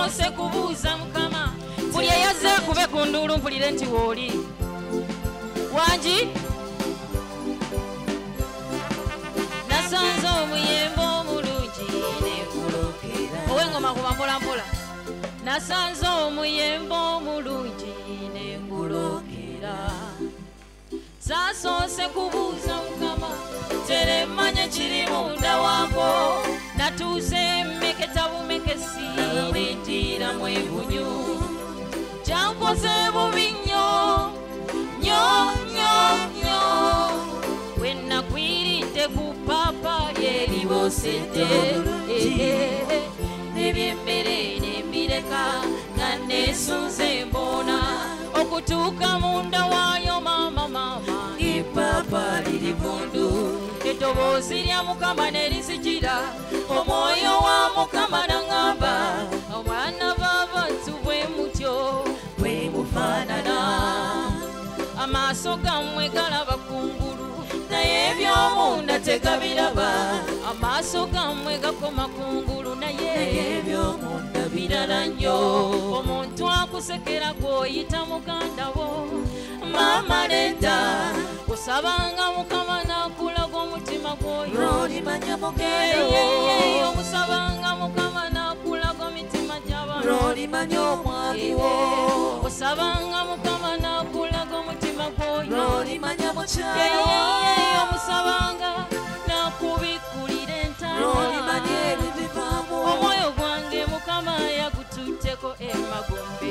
Sasoose kubuuza Mukama buli eyazze akube ku nduulu mpulire nti wooli wangi nasanze omuyembe omulungi negulokera ow'engoma kuba mpolampola nasanze omuyembe omulungi negulokera sasoose kubuuza Mukama teremanya kiri munda waako natuuse meketa bumekesi bwentira mwebunyu kyankoze bubi nnyo nnyo nnyo nnyo bwe nagwiridde ku ppaapa lyeribosedde nebyemmere nembireka nga neesunze mboona okutuuka munda waayo maama ippaapa liri bundu eddoboozi lya Mukama ne lizijira omwoyo wa Mukama n'aŋŋamba omwana b'abantu bwe mutyo bwe mufaanana amaaso gammwe galaba kungulu naye eby'omunda tegabiraba amaaso gammwe gakoma kungulu naye eby'omunda birala nnyo omuntu akusekera gw'oyita muganda wo maama nedda osabanga Mukama n'akulaga omutima gwoyo olimanya mugendo omusabanga Mukama n'akulaga omitima gy'abantu olimanya omwami wo osabanga Mukama n'akulaga omutima gwoyo olimanya mukyalo omusabanga n'akubikkulira entaana olimanya ebibivaamu omwoyo gwange Mukama yagututteko emagombe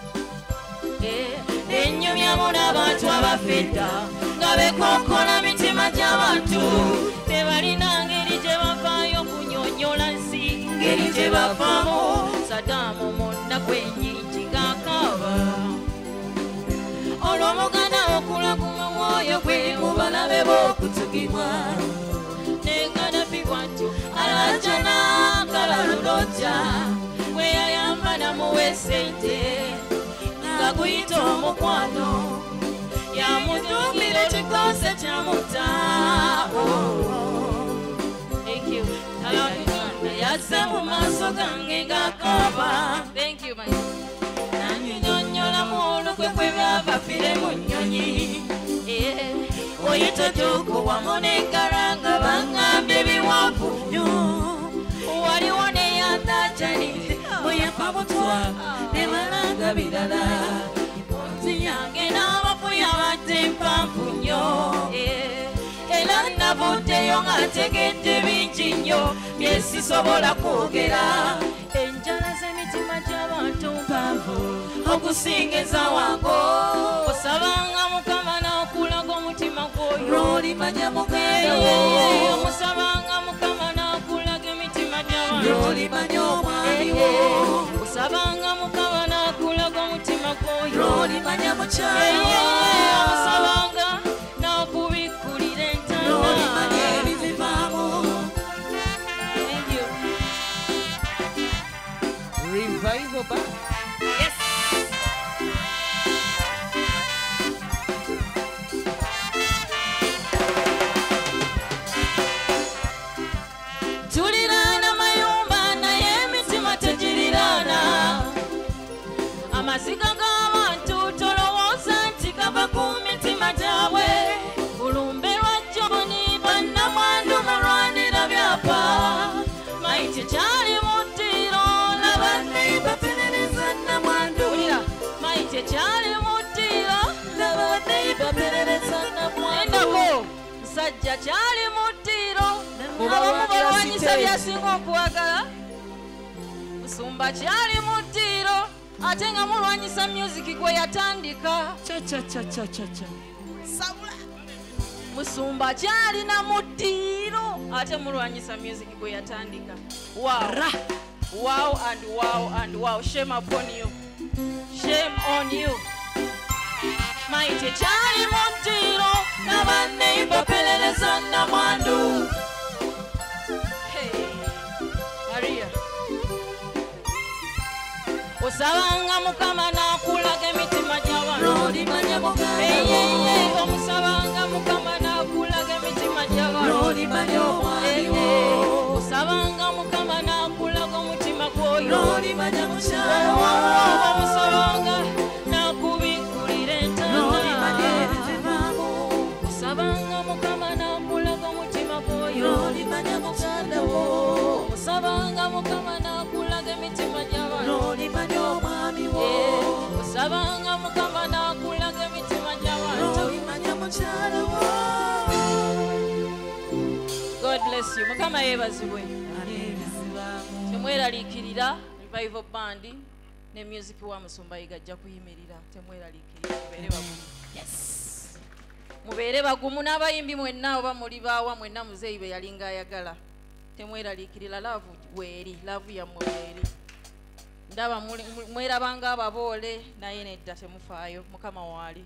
ennyumyamu n'abantu abafedda nga bekokola mitima gy'abantu tebalina ngeri gye bavaayo kunyonyola nsi ngeri gye bavaamu Sadaamu munnaku ennyingi ng'akaaba olw'omuganda okulaguma mwoyo gwe mu balabe b'okutugibwa ne Gaddafi bw'atyo alajja n'akalalulojja bwe yayamba namuwa esente ngakuyita omukwano yamutuukira ekikoose kyamutta yazze mu maaso gange ng'akaaba nannyonnyolamu olukwe kwe byava fire mu nnyonyi oyita tuuku wamu n'engaranga baŋŋambye biwanvu nnyo waliwo neyantajani bweyafa butwa ne balanga birala empunzi yange n'abafu yabadde mpanvu nnyo era navuddeyo nga ntegedde bingi nnyo bye sisobola kwogera enjala z'emitima gy'abantu mpanvu okusinga ezawango osabanga Mukama n'akulaga omutima gwoyo lw'olimanya mugendo omusabanga Mukama n'akulaga emitima gy'abantu lw'olimanya omwami wo osabanga Mukama n'akulaga omutima gwoyo lw'olimanya mukyalo omusabanga n'akubikkulira entaana lw'olimanya ebivivaamu Revival back. Yes. Tuliraana mayumba naye emitima tegiriraana amaziga g'abantu tolowooza nti gava ku mitima gyabwe bulumbe lwa Joni bannamwandu mulwanira byapa maite kyali muttiro labanne baperereza nnamwandu maite kyali muttiro labanne baperereza nnamwandu endako musajja kyali muttiro abamu balwanyisa byasinga okuwagala musumba kyali muttiro ate nga mulwanyisa music gwe yatandika musumba kyalina muttiro ate mulwanyisa music gwe yatandika wow and wow shame upon you shame on you maite kyali muttiro nabanne baperereza nnamwandu Maria osabanga Mukama n'akulaga emitima gy'abantu omusabanga Mukama n'akulaga emitima gy'abantu osabanga Mukama n'akulaga omutima gwoyo oyo omusolonga nakubigulira entana osabanga mukama nakulaga omutima gwoyo osabanga mukama nakulaga emitima gy'abantu osabanga mukama nakulaga emitima gy'abantu. God bless you. Mukama yebazibwe. Temweraliikirira Revival Band ne music wa Musumba Igajja kuyimirira. Temweraliikirira mubeere bagumu. Yes. Mubeere bagumu n'abayimbi mwenna oba muli baawa mwenna muzeeyi be yalinga ayagala. Temweraliikirira love weeri, love yammwe weeri. Ndaba mwerabanga ababoole naye nedda temufaayo Mukama waali.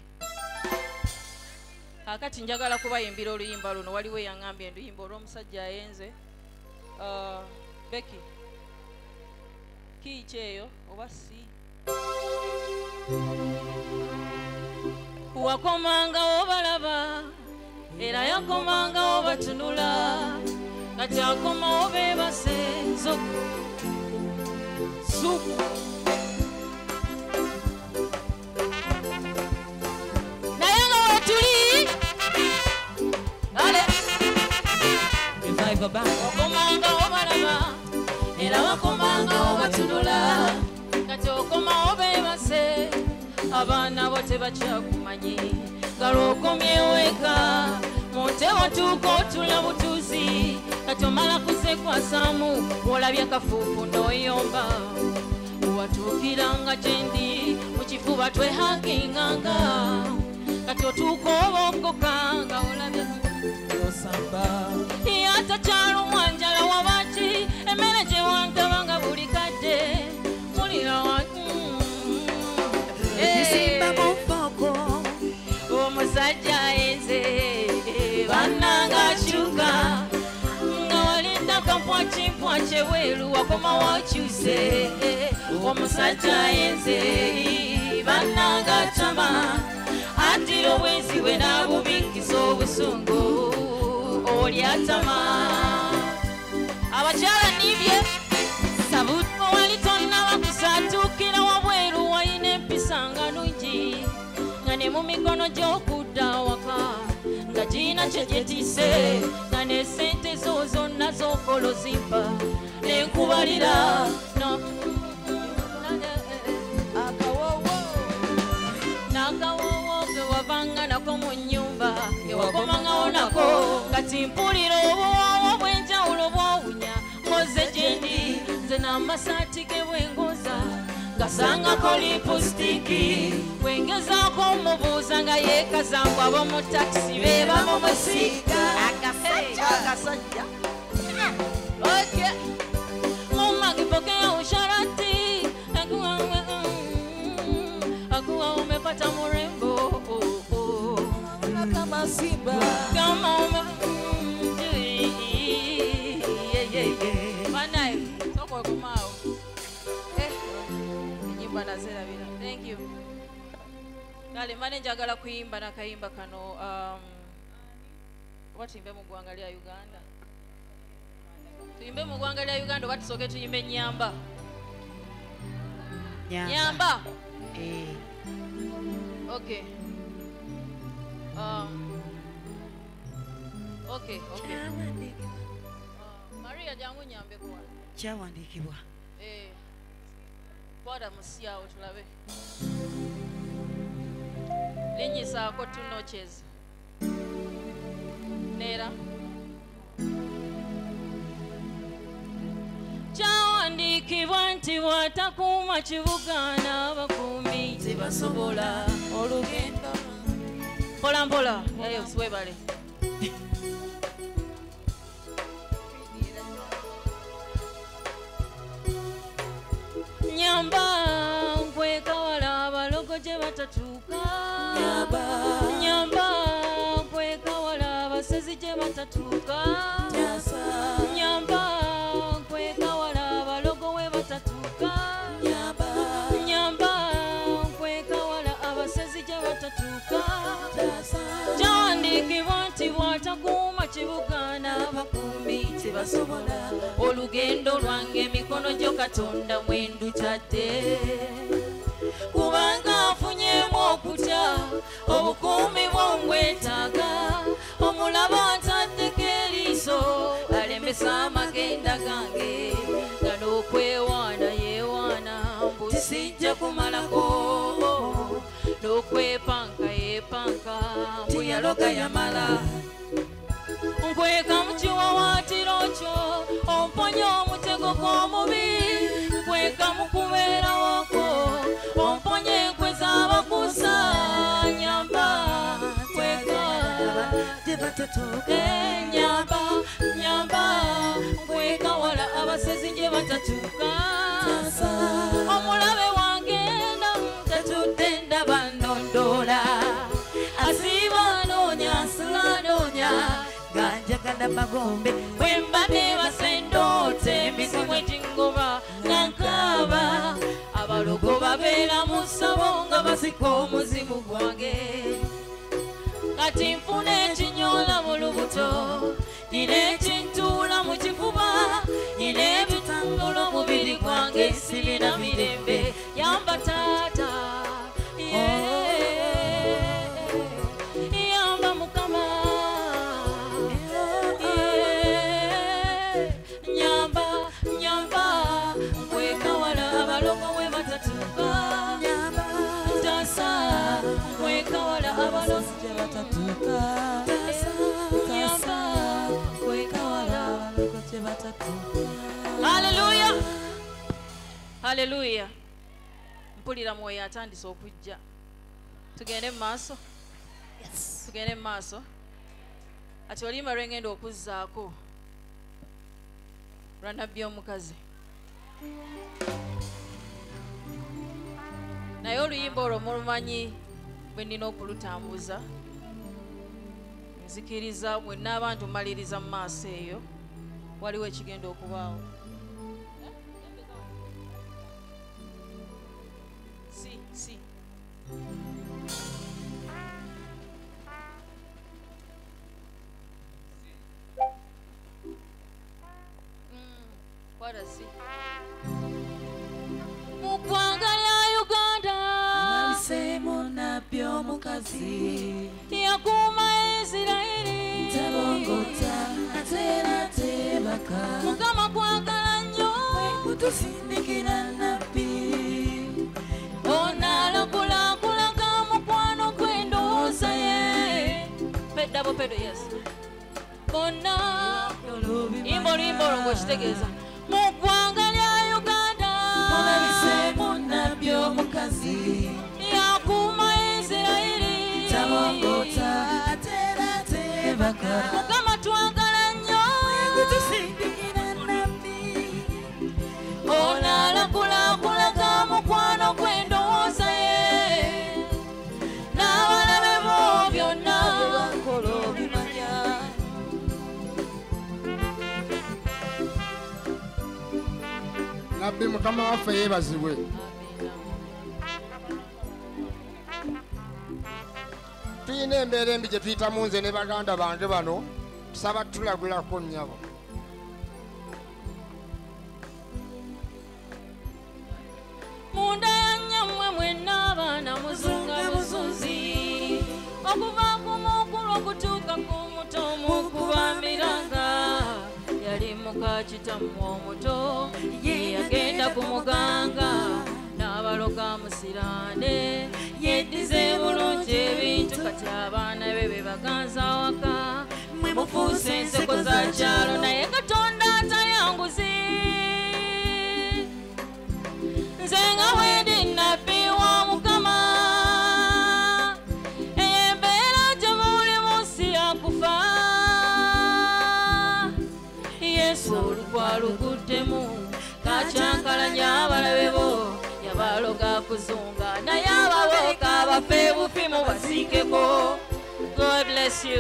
Kakati njagala kubayimbira oluyimba luno waliwo yaŋŋambye enduyimba olw'omusajja ayenze. Becky kiiki eyo oba si wakomangawo balaba era yakomangawo batunula kati akomawo beebase zuku naye nga wetuli wakomangawo balaba era wakomangawo batunula kati okomawo beebase abaana bo tebakyakumanyi nga lw'okomyewo eka monte watuuka otula butuuzi kati omala kuzekwasaamu olabye akafuufu n'oyomba watuukiranga gyendi mu kifuba twehakinganga kati otuuka obogoka nga olabye osamba yatakyalumwa njala wabaki emmere gye wantaba buli kadde mulira omusajja ayenze bannanga akyuka nga walinda kampwakimpwaki eweeru wakoma wakyuse omusajja ayenze bannanga atama atira obwenzi bwe n'abubingisa obusungu oli atama abakyala nibye wali tonnaba kusaatuukira wabweru walina empisa nga nungi nga ne mu mikono gy'okudda waka nga girina kye gyetise nga ne sente zo zonna z'okola ozimpa nenkubalira n'akawoowo ge wavanga nako mu nnyumba ge wakomangawo nako kati mpulira obuwoowo bw'enjawulo bwowunya ngoze gyendi nze n'amasaati ge bwengoza gasangako lipusitiki bwengezaako omubuuza nga yeekazangwa ab'omu takisi be bamumusiika akasajja mumagipokea usharati akuwa umepata murembo kama simba kama banaye soko kumao nyimba nazerabira. Thank you. Kale mane njagala kuyimba nakayimba kano watimbe mu ggwanga lya Uganda. Tuyimbe mu ggwanga lya Uganda oba tusooke tuyimbe nyamba. Nyamba. Okay. Okay. Maria jangu nyambe kwa. Kyawandikibwa. Kwada musiyawo tulabe. Linyisaako tunocheza. Nera. Kyawandikibwa nti bw'atakuuma kibuga n'abakuumi tebasobola olugendo. Mpola mpola, eyo siwebale. Nyamba nkwekawala abalogo gye batatuuka. Nyamba nkwekawala abasezi gye batatuuka. Nyamba nkwekawala abalogo we batatuuka. Nyamba nkwekawala abasezi gye batatuuka. Kyawandikibwa nti bw'atakuuma kibuga n'abakuumi tebasobola olugendo lwange emikono gyo Katonda mwendutadde kubanga afunyemu okutya obukuumi bwongwetaaga omulaba ntaddeko eriiso alemesa amagenda gange nga n'okwewaana yeewaana mbu sijja kumalako n'okwepanka yeepanka mbu yaloga yamala nkweka mu kiwawaatiro kyo omponye omutego gw'omubi nkweka mu kubeera wako omponye enkwe z'abakusa nyamba nkweka nyamba nyamba nkweka wala abasezi gye batatuuka omulabe wange tatudde ndaba ndondoola asiba noonya asula noonya ganjagala magombe bwemba nebasendoote emisimu egingoba nga nkaaba abalogo babeera mu ssabo nga basika omuzimu gwange kati nfuna ekinyoola mu lubuto nina ekintuula mu kifuba nina ebitangula omubiri gwange sibina mirembe yamba taata yamba mukama nyamba nyamba nkweka wala abalogo we batatuuka tasa nkweka wala abalogo gye batatuuka nyamba nkweka wala abalogo gye batatuuka. Haleluya haleluya mpulira mwoyo atandise okujja tugende mu maaso tugende mu maaso ati oluyimba lwengenda okuzzaako lwanabbi omukazi naye oluyimba olwo mulumanyi bwe nnina okulutambuza nzikiriza mwenna abantu maliriza mu maaso eyo waliwo ekigenda okubaawo si warasi mu ggwanga lya Uganda alisemu nabbi omukazi yakuuma Isirayiri tabongota atera tebaka mukama kwagala nnyo kutusindikira nabbi onalokulakulaga mukwano gw'endowooza ye peddabo pedo yes bonna imbo olwo ng'okitegeeza mu ggwanga lya Uganda olabisemu nabbi omukazi yakuuma Isirayiri tabongota atera tebaka mukama twagala nnyo kutusindikira nabbi onalokulakulaga mukwano gw'endowooza ye n'abalabe bo byonna bakola obimanya nabbi mukama waffe yeebazibwe tuyina embeera embi gye tuyitamu nze ne baganda bange bano tusaba tulagulako nnyabo munda ya nyammwe mwenna abaana muzunga buzunzi okuva ku mukulu okutuuka ku muto mukubambiranga yali muka kitammwe omuto ye yagenda ku muganga n'abaloga musirande yeddize bulungi ebintu kati abaana be be baganza waka mwe mufuuse enseko za kyalo naye Katonda atayanguzi nze nga bwendi nabbi wa Mukama embeera gye muli munsi yakufa Yesu olugwaluguddemu kacyankalanya abalabe bo yabaloga kuzunga naye ababoka abafe bufi mubasiikeko. God bless you.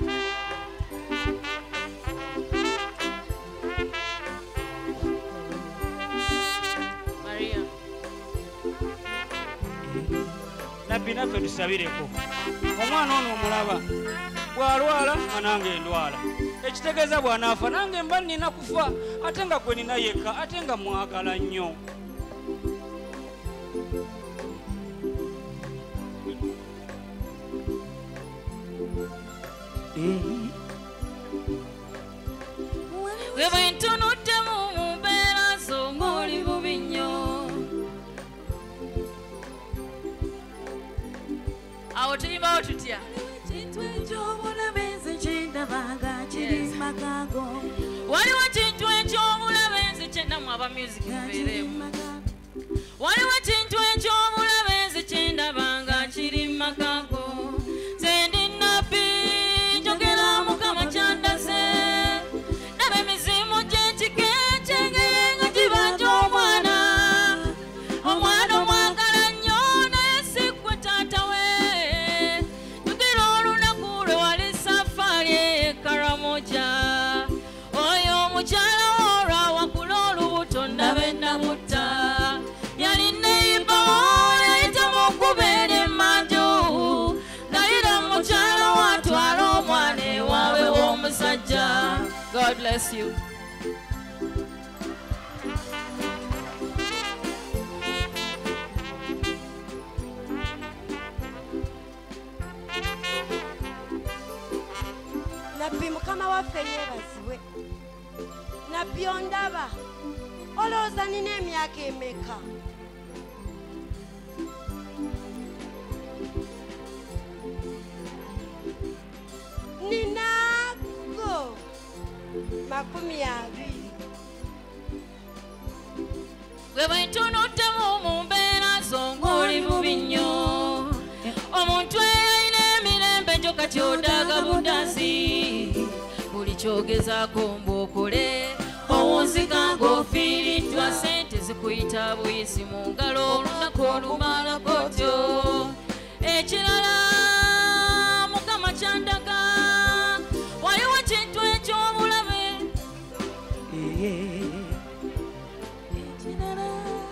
nabbi naffe tusabireko omwana ono omulaba bw'alwala anange endwala ekitegeeza bw'anaafa nange mba nnina kufa ate nga gwe nina yekka ate nga mwagala nnyo. Gwe bwe ntunuddemu mu mbeera zo ng'oli bubi nnyo. Awo tuyimbawo tutya? Ekintu eky'obulabe nze kyendabanga kiri makago. Waliwo ekintu eky'obulabe nze kyendamu aba music mubeeremu. Waliwo ekintu eky'obulabe nze kyendabanga kiri makago. Nze ndi nnabbi njogera Mukama kyandase. Ndaba emizimu gy'ekika ekyengeye nga giba gy'omwana. Omwana omwagala nnyo naye si ggwe taata we. Tugira olunaku lwe wali safari e Karamoja. Oyo omukyala olwawakula olubuto ndabe namutta. Yali neibawo yayita mu kubeera emmanju. Gayira mukyala watwala omwana ewaabwe w'omusajja. God bless you. Nabbi Mukama waffe yeebazibwe. Nabbi ondaba. Olowooza nina emyaka emeka? Ninago 20. Gwe bwe ntunuddemu mu mbeera zo ng'oli bubi nnyo. Omuntu eyalina emirembe gyo kati odaaga budasi. Buli kyogezaako mbw'okole owunzika ng'ofiiriddwa. Sente zikuyita buyisi mu ngalo olunaku olumala kotyo. Ekirala Mukama kyandaga waliwo ekintu eky'obulabe. Ekirala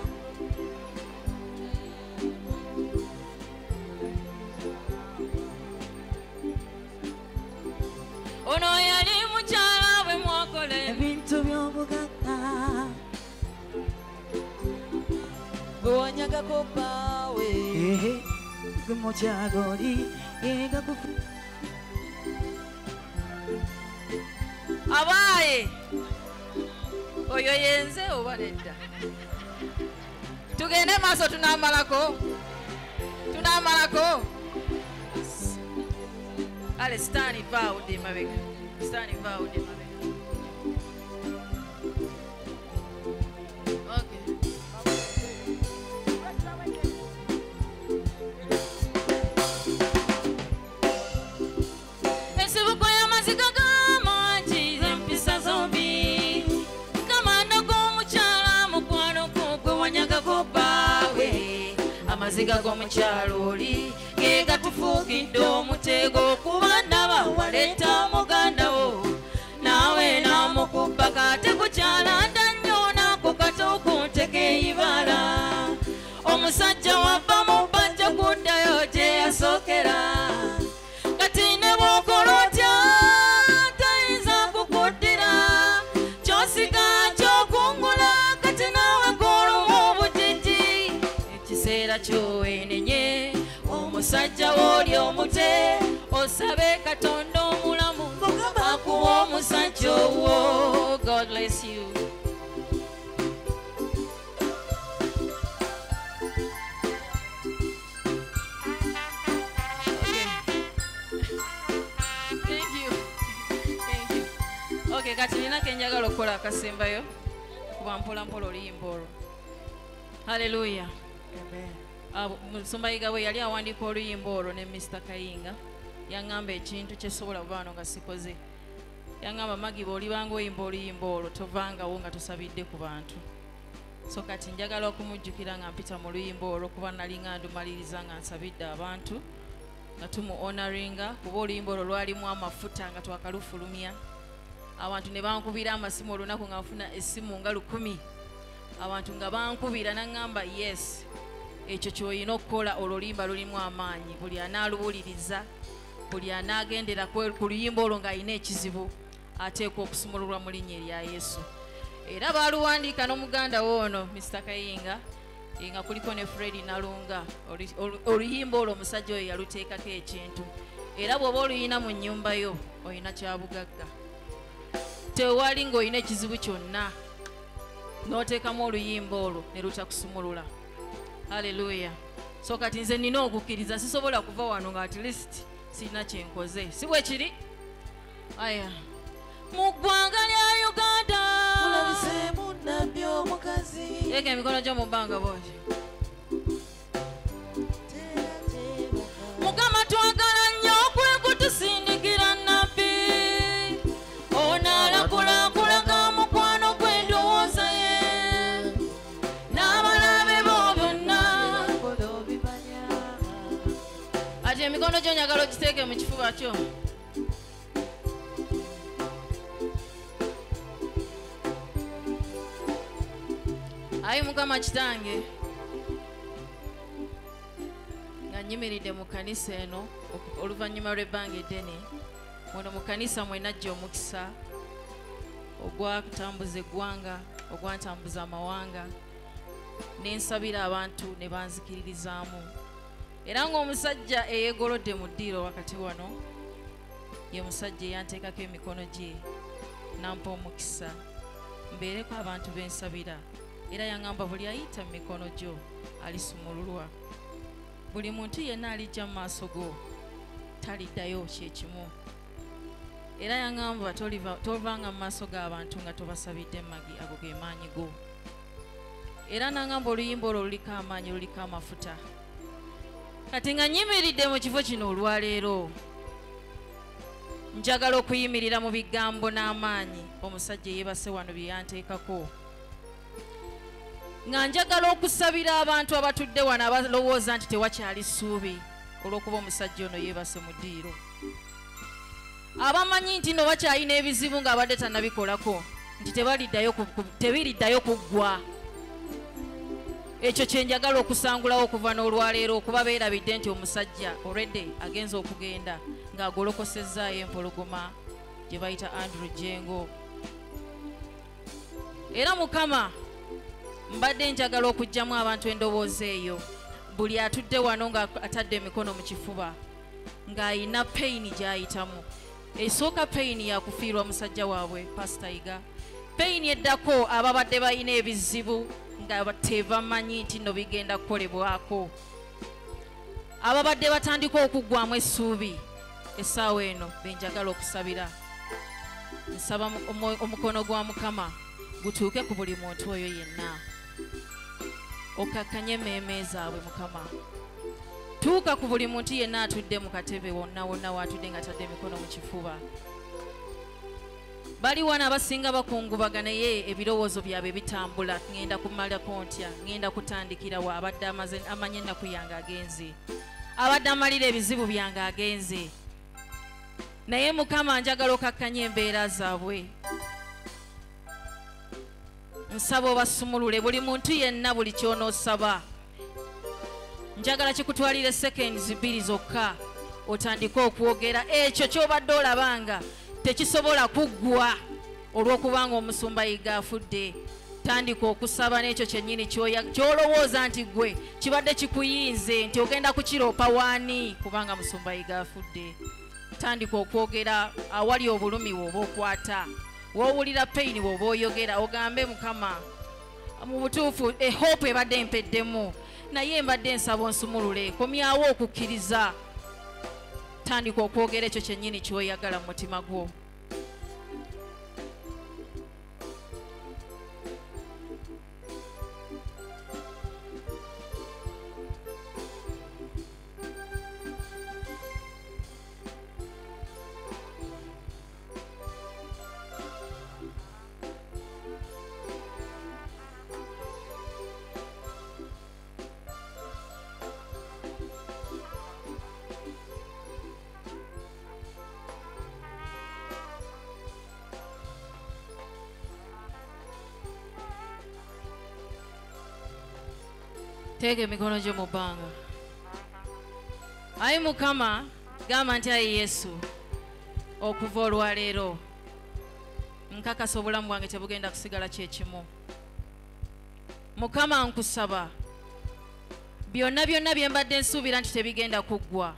ono yali mukyala bwe mwakole ebintu by'obugagga bwe wanyagako bbaawe gwe mukyala oli yegakufu. abaaye oyo yenze oba nedda? Tugende maaso tunaamalako. Ale sitaani vaawudde emabega. Okay. Ensibuko y'amaziga g'amangi z'empisa zombi. Kamanda g'omukyala mukwano gwe wanyagako bbaawe. Amaziga g'omukyala oli ge gatufuukidde omutego kuba ndaba waleeta muganda wo naawe naamukubba kate kukyala nda nnyo nako kato kunteka eyibala. Omusajja wabba mu bbajja kuddayo gye yasookera. Kati ne bw'okola otya tayinza kukuddira. Ky'osiga ky'okungula kati naawe gw'olumu obutiti. Ekiseera ky'owenenye omusajja w'oli omute. Osabe Katonda omulamu akuwa omusajja owo. God bless you. Okay, kati nina kenjagala okukola akasembayo kuba mpola oluyimba olwo. Haleluya. Musumbayiga bwe yali awandiika oluyimba olwo ne Mr. Kayinga yaŋŋamba ekintu kyesobola kubaano nga sikoze. Yaŋŋamba Magi bw'olibanga oyimba oluyimba olwo tovangawo nga tosabidde ku bantu. So kati njagala okumujjukira nga mpita mu luyimba olwo kuba nali nga ndumaliriza nga nsabidde abantu nga tumu honoringa kuba oluyimba olwo lwalimu amafuta nga twakalufulumya. Abantu ne bankubira amasimu olunaku nga nfuna essimu nga 10. Abantu nga bankubira naŋŋamba yes. Ekyo ky'olina okukola oluyimba lulimu amaanyi. Buli anaaluwuliriza, buli anaagendera ku luyimba olwo ng'alina ekizibu ateekwa okusumululwa mu linnya erya Yesu. Era baaluwandiika n'omuganda woono Mr. Kayinga nga kuliko ne Freddy Nalunga. Oluyimba olwo omusajja oyo yaluteekako ekintu. Era bw'oba oluyina mu nnyumba yo olina kyabugagga. Tewali ng'olina ekizibu kyonna n'oteekamu oluyimba olwo ne lutakusumulula. Haleluya. So kati nze nina okukkiriza sisobola kuva wano nga at least sirina kyenkoze. Si bwe kiri? Aya. Mu ggwanga lya Uganda Mulabisemu nnabbi omukazi. Ega emikono gyo mu bbanga bw'oti. Mukama twagala nnyo okwekutusindikira nnabbi. Ono alakulakulaga mukwano gw'endowooza ye. N'abalabe bo byonna. Ati emikono gyo njagala ogiteeke mu kifuba kyo. Ayi Mukama kitange nga nyimiridde mu kanisa eno oluvannyuma lw'ebbanga eddene. Muno mu kanisa mwe najja omukisa ogwatambuza eggwanga, ogwantambuza amawanga, n'ensabira abantu ne banzikiririzaamu. Era ng'omusajja eyeegolodde mu ddiiro wakati wano ye musajja eyanteekako emikono gye nampa omukisa mbeereko abantu b'ensabira. Era yaŋŋamba buli ayita mu mikono gyo alisumululwa. Buli muntu yenna alijja mu maaso go taliddayo kyekimu. Era yaŋŋamba tovanga mu maaso g'abantu nga tobasabidde magi, ago ge maanyi go. Era naŋŋamba oluyimba olwo luliko amaanyi, luliko amafuta. Kati nga nyimiridde mu kifo kino olwaleero njagala okuyimirira mu bigambo n'amaanyi omusajja yeebase wano bye yanteekako. Nga njagala okusabira abantu abatudde wano abalowooza nti tewakyali ssuubi olw'okuba omusajja ono yeebase mu ddiiro. Abamanyi nti no bakyalina ebizibu ng'abadde tannabikolako nti tebiriddayo kuggwa. Ekyo kye njagala okusangulawo okuva n'olwaleero okuba beerabidde nti omusajja already agenza okugenda ng'agolokosezaayo empologoma gye bayita Andrew Jengo. Era Mukama mbadde njagala okuggyamu abantu endowooza eyo. Buli atudde wano nga atadde emikono mu kifuba ng'ayina payini gy'ayitamu. Esooka payini yakufiirwa musajja waabwe Pastor Iga. Payini eddako ababadde balina ebizibu nga tebamanyi nti no bigenda kukolebwako. Ababadde batandika okuggwamu essuubi essaawa eno benjagala okusabira. Nsaba omukono gwa Mukama gutuuke ku buli muntu oyo yenna. Okakkanye emmeeme zaabwe Mukama. Tuuka ku buli muntu yenna atudde mu katebe wonna waatudde nga atadde emikono mu kifuba. Bali wano abasinga bakungubaga naye ebirowoozo byabwe bitambula. Ngenda kumalako ntya, ngenda kutandikira wa abadde amanye ennaku yange agenze, abadde amalira ebizibu byange agenze. Naye Mukama njagala okakkanye embeera zaabwe. Nsaba obasumulule buli muntu yenna buli ky'onoosaba. Njagala kikutwalire seconds 2 zokka otandike okwogera ekyo ky'obadde olabanga tekisobola kuggwa olw'okubanga omusumba Iga afudde. Tandika okusaba n'ekyo kyennyini ky'olowooza nti gwe kibadde kikuyinze nti ogenda kukiroopa waani kubanga musumba Iga afudde. Tandika okwogera awali obulumi bw'oba okwata, w'owulira payini bw'oba oyogera ogambe Mukama mu butuufu hope ebadde empeddemu naye mbadde nsaba onsumulule. Komyawo okukkiriza. Tandika okwogera ekyo kyennyini ky'oyagala mu mutima gwo. Teeka emikono gyo mu bbanga. Ayi Mukama gamba nti ayi Yesu okuva olwaleero nkakasa obulamu bwange tebugenda kusigala kyekimu. Mukama nkusaba byonna byonna bye mbadde nsuubira nti tebigenda kuggwa,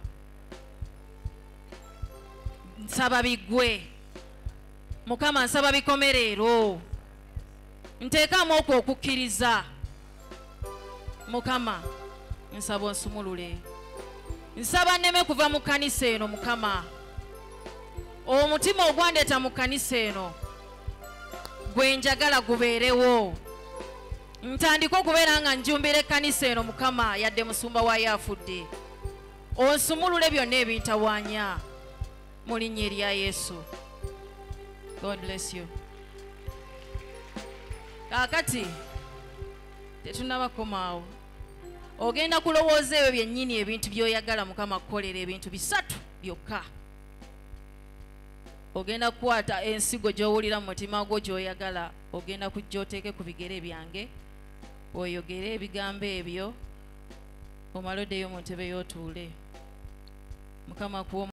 nsaba biggwe. Mukama nsaba bikomereero, nteekamu okwo okukkiriza. Mukama nsaba onsumulule, nsaba nneme kuva mu kkanisa eno. Mukama omutima ogwandeeta mu kkanisa eno gwe njagala gubeerewo, ntandika okubeera nga njumbira ekkanisa eno. Mukama yadde musumba waayo afudde, onsumulule byonna ebintawaanya mu linnya erya Yesu. God bless you. Kaakati tetunnabakomaawo, ogenda kulowooza ebyo byennyini ebintu by'oyagala Mukama kukolera ebintu bisatu byokka. Ogenda kukwata ensigo gy'owulira mu mutima gwo gy'oyagala, ogenda kujja oteeke ku bigere byange, oyogere ebigambo ebyo, omale oddeyo mu ntebe y'otuule. Mukama kuwa